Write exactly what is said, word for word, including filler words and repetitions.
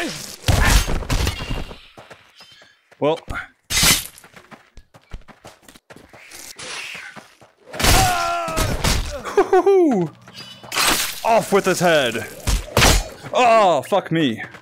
Well. Off with his head! Oh, fuck me.